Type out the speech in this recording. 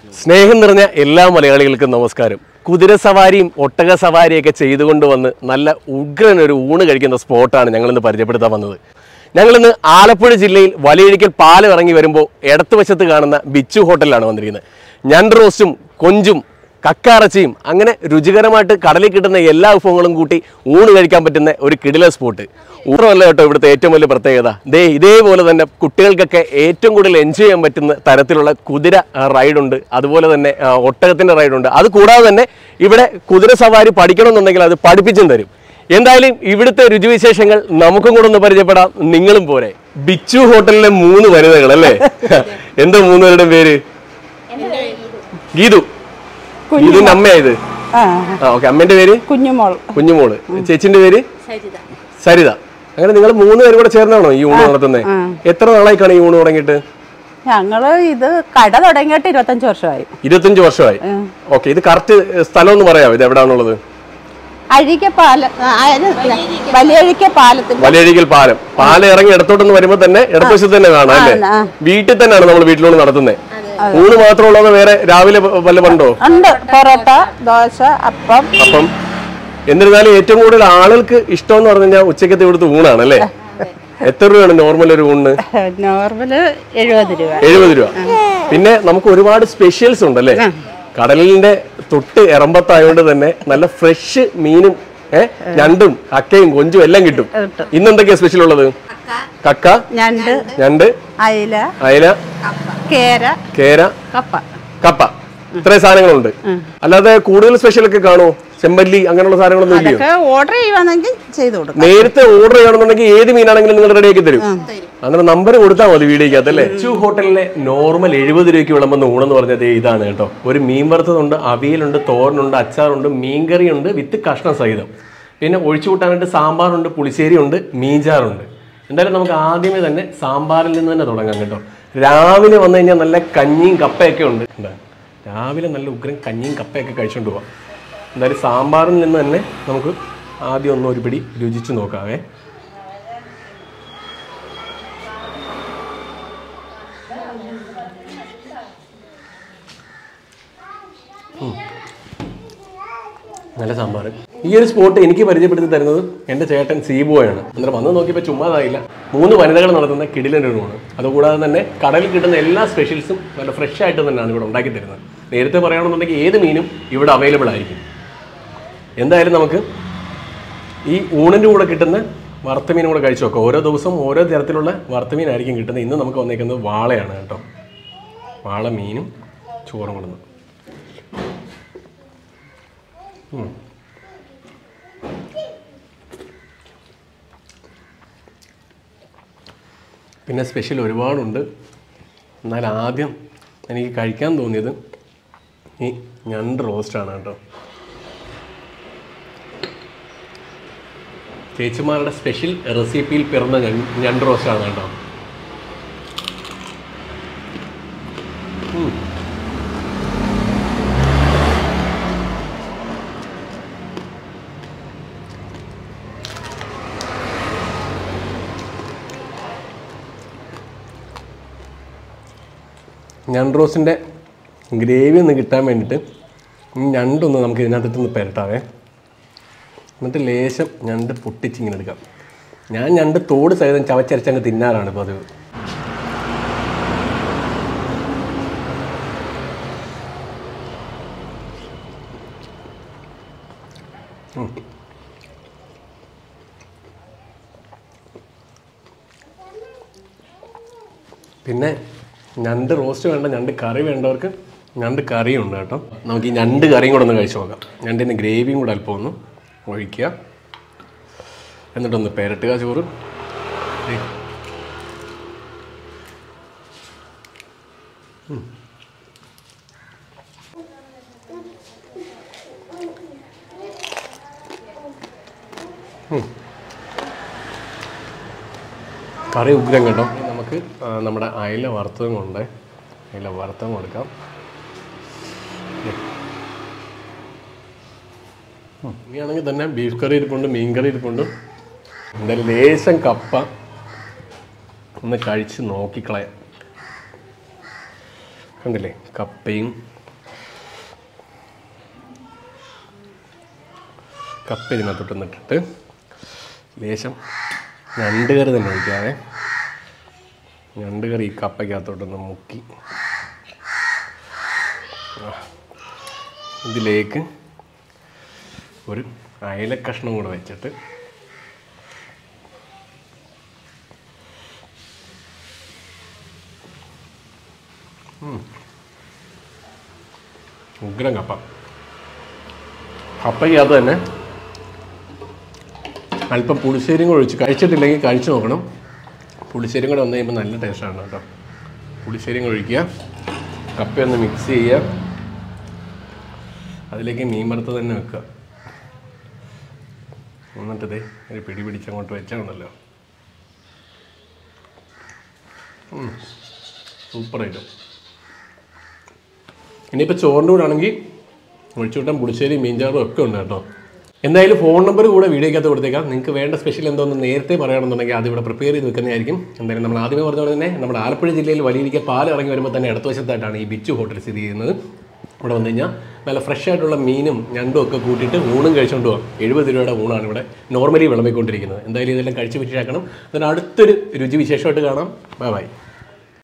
സ്നേഹം നിറഞ്ഞ എല്ലാ മലയാളികൾക്കും നമസ്കാരം. കുതിര സവാരിയും ഒട്ടക സവാരിയൊക്കെ ചെയ്തുകൊണ്ട് വന്ന് നല്ല ഉഗ്രനൊരു ഊണ് കഴിക്കുന്ന സ്പോട്ടാണ് ഞങ്ങളിന്ന് പരിചയപ്പെടുത്താൻ വന്നത്. ഞങ്ങളിന്ന് ആലപ്പുഴ ജില്ലയിൽ വലിയഴിക്കൽ പാലം ഇറങ്ങി വരുമ്പോൾ ഇടത്തുവശത്ത് കാണുന്ന ബിച്ചു ഹോട്ടലിലാണ് വന്നിരിക്കുന്നത്. ഞണ്ട് റോസ്റ്റും കൊഞ്ചും കക്കാറച്ചിയും അങ്ങനെ രുചികരമായിട്ട് കടലിൽ കിട്ടുന്ന എല്ലാ വിഭവങ്ങളും കൂട്ടി ഊണ് കഴിക്കാൻ പറ്റുന്ന ഒരു കിടില സ്പോട്ട്. ഊണമല്ല കേട്ടോ ഇവിടുത്തെ ഏറ്റവും വലിയ പ്രത്യേകത. ഇതേപോലെ തന്നെ കുട്ടികൾക്കൊക്കെ ഏറ്റവും കൂടുതൽ എൻജോയ് ചെയ്യാൻ പറ്റുന്ന തരത്തിലുള്ള കുതിര റൈഡുണ്ട്, അതുപോലെ തന്നെ ഒട്ടകത്തിൻ്റെ റൈഡുണ്ട്. അത് കൂടാതെ തന്നെ ഇവിടെ കുതിര സവാരി പഠിക്കണമെന്നുണ്ടെങ്കിൽ അത് പഠിപ്പിച്ചും തരും. എന്തായാലും ഇവിടുത്തെ രുചിവിശേഷങ്ങൾ നമുക്കും കൂടെ ഒന്ന് പരിചയപ്പെടാം. നിങ്ങളും പോരെ. ബിച്ചു ഹോട്ടലിലെ 3 വനിതകൾ അല്ലേ? എന്താ 3 പേരുടെയും പേര്? ഗീതു. ഗീതുവിന്റെ അമ്മയായത്. അമ്മേന്റെ പേര് കുഞ്ഞുമോള്. ചേച്ചിന്റെ പേര് സരിത. അങ്ങനെ നിങ്ങൾ 3 പേരും കൂടെ ചേർന്നാണോ ഈ ഊണ് നടത്തുന്നത്? എത്ര നാളായിക്കാണ് ഈ ഊണ് തുടങ്ങിയിട്ട്? ഞങ്ങള് ഇത് കട തുടങ്ങിയിട്ട് 25 വർഷമായി. 25 വർഷമായി. ഓക്കെ, ഇത് കറക്റ്റ് സ്ഥലം ഒന്ന് പറയാമോ? ഇത് എവിടാണുള്ളത്? വലിയഴിക്കൽ പാലം. പാലം ഇറങ്ങി ഇടത്തോട്ടൊന്ന് വരുമ്പോ തന്നെ ഇടതുവശത്ത് തന്നെ കാണാം അല്ലേ? വീട്ടിൽ തന്നെയാണ് നമ്മൾ വീട്ടിലൂടെ നടത്തുന്നത്. ഊണ് മാത്രമുള്ളത് വേറെ രാവിലെ വല്ല പണ്ടോ? പൊറോട്ട, ദോശ, അപ്പം. എന്നിരുന്നാലും ഏറ്റവും കൂടുതൽ ആളുകൾക്ക് ഇഷ്ടം എന്ന് പറഞ്ഞു കഴിഞ്ഞാൽ ഉച്ചക്കത്തെ ഇവിടുത്തെ ഊണാണ് അല്ലേ? എത്ര രൂപയാണ് നോർമൽ ഒരു ഊണിന്? നോർമല് 70 രൂപ. 70 രൂപ. പിന്നെ നമുക്ക് ഒരുപാട് സ്പെഷ്യൽസ് ഉണ്ടല്ലേ? കടലിന്റെ തൊട്ട് ഇറമ്പത്തായോണ്ട് തന്നെ നല്ല ഫ്രഷ് മീനും ഞണ്ടും കക്കയും കൊഞ്ചും എല്ലാം കിട്ടും. ഇന്ന് എന്തൊക്കെയാ സ്പെഷ്യൽ ഉള്ളത്? കക്ക, ഞണ്ട്, അയല, കേര, കപ്പ. ഇത്രയും സാധനങ്ങളുണ്ട്. അല്ലാതെ കൂടുതൽ സ്പെഷ്യൽ ഒക്കെ കാണുമോ? ചെമ്പല്ലി അങ്ങനെയുള്ള സാധനങ്ങളൊന്നും ഇല്ലയോ? ഓർഡർ ചെയ്യുവാണെങ്കിൽ ചെയ്തു കൊടുക്കും. നേരത്തെ ഓർഡർ ചെയ്യണമെന്നുണ്ടെങ്കിൽ ഏത് മീനാണെങ്കിലും നിങ്ങൾ റെഡിയാക്കി തരും. അങ്ങനെ നമ്പർ കൊടുത്താൽ മതി വീഡിയോക്കകത്ത് അല്ലേ? ബിച്ചു ഹോട്ടലിലെ നോർമൽ 70 രൂപയ്ക്ക് വിളമ്പുന്ന ഊണെന്ന് പറഞ്ഞത് ഇതാണ് കേട്ടോ. ഒരു മീൻ വറുത്തതുണ്ട്, അവിയലുണ്ട്, തോരനുണ്ട്, അച്ചാറുണ്ട്, മീൻകറിയുണ്ട് വിത്ത് കഷ്ണം സഹിതം. പിന്നെ ഒഴിച്ചു കൂട്ടാനായിട്ട് സാമ്പാറുണ്ട്, പുളിശ്ശേരിയുണ്ട്, മീൻചാറുണ്ട്. എന്തായാലും നമുക്ക് ആദ്യമേ തന്നെ സാമ്പാറിൽ നിന്ന് തന്നെ തുടങ്ങാം കേട്ടോ. രാവിലെ വന്നു കഴിഞ്ഞാൽ നല്ല കഞ്ഞിയും കപ്പയൊക്കെ ഉണ്ട്. രാവിലെ നല്ല ഉഗ്രൻ കഞ്ഞിയും കപ്പയൊക്കെ കഴിച്ചുകൊണ്ട് പോവാം. എന്തായാലും സാമ്പാറിൽ നിന്ന് തന്നെ നമുക്ക് ആദ്യം ഒന്ന് ഒരു പിടി രുചിച്ച് നോക്കാവേ. നല്ല സാമ്പാർ. ഈ ഒരു സ്പോട്ട് എനിക്ക് പരിചയപ്പെടുത്തി തരുന്നത് എൻ്റെ ചേട്ടൻ സീബോയാണ്. അന്നേരം വന്ന് നോക്കിയപ്പോൾ ചുമ്മാതായില്ല. 3 വനിതകൾ നടത്തുന്ന കിടിലൻ്റെ ഒരു ഊണ്. അതുകൂടാതെ തന്നെ കടലിൽ കിട്ടുന്ന എല്ലാ സ്പെഷ്യൽസും നല്ല ഫ്രഷ് ആയിട്ട് തന്നെയാണ് ഇവിടെ ഉണ്ടാക്കി തരുന്നത്. നേരത്തെ പറയുകയാണെന്നുണ്ടെങ്കിൽ ഏത് മീനും ഇവിടെ അവൈലബിൾ ആയിരിക്കും. എന്തായാലും നമുക്ക് ഈ ഊണിൻ്റെ കൂടെ കിട്ടുന്ന വറുത്ത മീനും കൂടെ കഴിച്ചു നോക്കാം. ഓരോ ദിവസവും ഓരോ തരത്തിലുള്ള വറുത്ത മീനായിരിക്കും കിട്ടുന്നത്. ഇന്ന് നമുക്ക് വന്നേക്കുന്നത് വാളയാണ് കേട്ടോ. വാള മീനും ചോറും കൊടുന്നു. പിന്നെ സ്പെഷ്യൽ ഒരുപാടുണ്ട്. എന്നാൽ ആദ്യം എനിക്ക് കഴിക്കാൻ തോന്നിയത് ഈ ഞണ്ട് റോസ്റ്റാണ് കേട്ടോ. ചേച്ചിമാരുടെ സ്പെഷ്യൽ റെസിപ്പിയിൽ പിറന്ന ഞണ്ട് റോസ്റ്റാണ് കേട്ടോ. ഞണ്ട് റോസ്റ്റിൻ്റെ ഗ്രേവി ഒന്ന് കിട്ടാൻ വേണ്ടിയിട്ട് ഞണ്ടൊന്ന് നമുക്ക് ഇതിനകത്തൊന്ന് പെരട്ടാവേ. എന്നിട്ട് ലേശം ഞണ്ട് പൊട്ടിച്ചിങ്ങനെ എടുക്കാം. ഞാൻ ഞണ്ട് തോട് സഹിതം ചവച്ചരച്ചങ്ങ് തിന്നാറാണ് ഇപ്പോൾ അത്. പിന്നെ ഞണ്ട് റോസ്റ്റ് വേണ്ട, ഞണ്ട് കറി വേണ്ടവർക്ക് ഞണ്ട് കറിയും ഉണ്ട് കേട്ടോ. നമുക്ക് ഈ ഞണ്ട് കറിയും കൂടെ ഒന്ന് കഴിച്ചു നോക്കാം. ഞണ്ടിന് ഗ്രേവിയും കൂടെ അല്പം ഒന്ന് ഒഴിക്കുക. എന്നിട്ടൊന്ന് പെരട്ടുക ചോറ്. കറി ഉഗ്രം കേട്ടോ. നമുക്ക് നമ്മുടെ അയല വറുത്തതും കൊണ്ട് അയല വറുത്തതും കൊടുക്കാം. ഇനിയാണെങ്കിൽ തന്നെ ബീഫ് കറി ഇരിപ്പുണ്ട്, മീൻ കറി ഇരിപ്പുണ്ട്. എന്തായാലും ലേശം കപ്പ ഒന്ന് കഴിച്ച് നോക്കിക്കളയാം. കണ്ടില്ലേ, കപ്പയും കപ്പ ഇതിനകത്തോട്ടൊന്ന് ഇട്ടിട്ട് ലേശം ഞണ്ട് കറി തന്നെ ഒഴിക്കാവേ. ഞണ്ട് കറി ഈ കപ്പയ്ക്കകത്തോട്ടൊന്ന് മുക്കി ഇതിലേക്ക് ഒരു അയല കഷ്ണം കൂടെ വെച്ചിട്ട് ഉഗ്രം കപ്പ. കപ്പയ്ക്കകത്ത് തന്നെ അല്പം പുളിശ്ശേരിയും കൂടെ ഒഴിച്ച് കഴിച്ചിട്ടില്ലെങ്കിൽ കഴിച്ചു നോക്കണം. പുളിശ്ശേരിയും കൂടെ വന്നു കഴിയുമ്പോൾ നല്ല ടേസ്റ്റാണ് കേട്ടോ. പുളിശ്ശേരിയും കൂടെ ഒഴിക്കുക, കപ്പയൊന്ന് മിക്സ് ചെയ്യുക, അതിലേക്ക് മീൻ വറുത്ത് തന്നെ വെക്കുക. എന്നിട്ടതേ ഒരു പിടി പിടിച്ചങ്ങോട്ട് വെച്ചാണല്ലോ. സൂപ്പറായിട്ട്. ഇനിയിപ്പോൾ ചോറിൻ്റെ കൂടെ ആണെങ്കിൽ ഒഴിച്ചുവിട്ടാൻ പുളിശ്ശേരി മീൻചാറും ഒക്കെ ഉണ്ട് കേട്ടോ. എന്തായാലും ഫോൺ നമ്പർ കൂടെ വീഡിയോക്കകത്ത് കൊടുത്തേക്കാം. നിങ്ങൾക്ക് വേണ്ട സ്പെഷ്യൽ എന്തോന്ന് നേരത്തെ പറയുകയാണെന്നുണ്ടെങ്കിൽ അതിവിടെ പ്രിപ്പയർ ചെയ്ത് വെക്കുന്നതായിരിക്കും. എന്തായാലും നമ്മൾ ആദ്യമേ പറഞ്ഞ പോലെ തന്നെ നമ്മുടെ ആലപ്പുഴ ജില്ലയിൽ വലിയ പാലം ഇറങ്ങി വരുമ്പോൾ തന്നെ ഇടതുവശത്തായിട്ടാണ് ഈ ബിച്ചു ഹോട്ടൽ സ്ഥിതി ചെയ്യുന്നത്. ഇവിടെ വന്നു കഴിഞ്ഞാൽ നല്ല ഫ്രഷ് ആയിട്ടുള്ള മീനും ഞണ്ടും ഒക്കെ കൂട്ടിയിട്ട് ഊണും കഴിച്ചുകൊണ്ട് പോകാം. 70 രൂപയുടെ ഊണാണ് ഇവിടെ നോർമലി വിളമ്പിക്കൊണ്ടിരിക്കുന്നത്. എന്തായാലും ഇതെല്ലാം കഴിച്ച് വിറ്റിയാക്കണം. അതിന് അടുത്തൊരു രുചി വിശേഷമായിട്ട് കാണാം. Bye by.